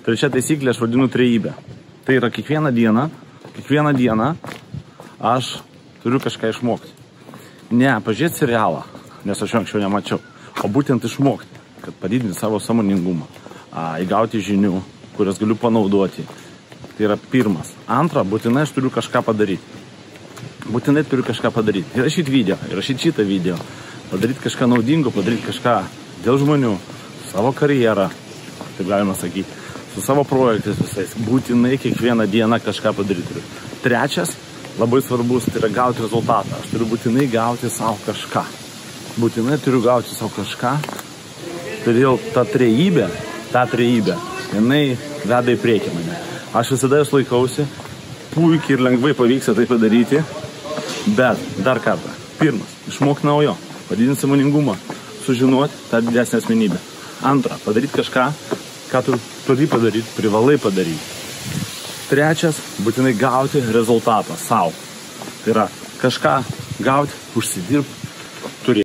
Trečia taisyklė aš vadinu trejybę. Tai yra kiekvieną dieną aš turiu kažką išmokti. Ne, pažiūrėti serialą, nes aš jo anksčiau nemačiau, o būtent išmokti, kad padidinti savo sąmoningumą, įgauti žinių, kurias galiu panaudoti. Tai yra pirmas. Antra, būtinai aš turiu kažką padaryti. Būtinai turiu kažką padaryti. Įrašyti video, įrašyti šitą video, padaryti kažką naudingo, padaryti kažką dėl žmonių, savo karjerą, taip galima sakyti, su savo projektais visais. Būtinai kiekvieną dieną kažką padaryti turiu. Trečias, labai svarbus, tai yra gauti rezultatą. Aš turiu būtinai gauti savo kažką. Būtinai turiu gauti savo kažką. Todėl ta trejybė, jinai veda į priekį mane. Aš visada jos laikausi, puikiai ir lengvai pavyksta tai padaryti. Bet, dar kartą, pirmas, išmokti naujo, padidinti sąmoningumą, sužinoti tą didesnę asmenybę. Antra, padaryti kažką, ką tu turi padaryti, privalai padaryti. Trečias, būtinai gauti rezultatą savo. Tai yra kažką gauti, užsidirbti,